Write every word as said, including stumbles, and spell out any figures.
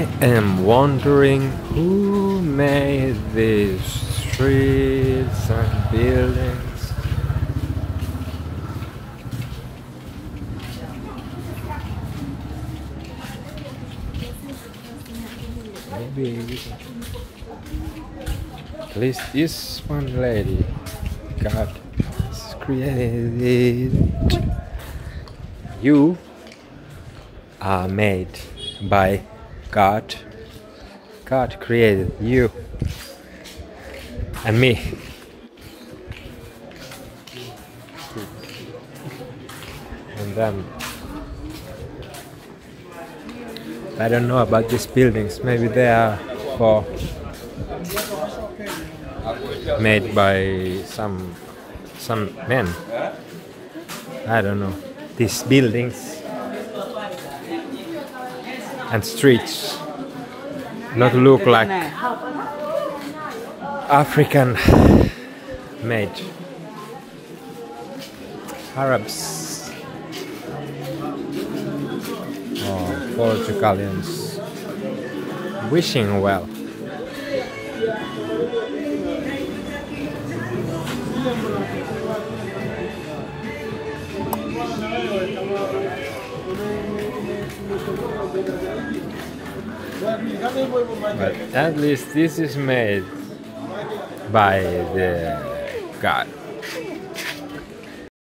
I am wondering who made these streets and buildings. Maybe at least this one lady God has created. You are made by God. God created you and me. And then I don't know about these buildings. Maybe they are for made by some some men. I don't know. These buildings and streets not look like African made. Arabs or Portugalians wishing well. But at least this is made by the God.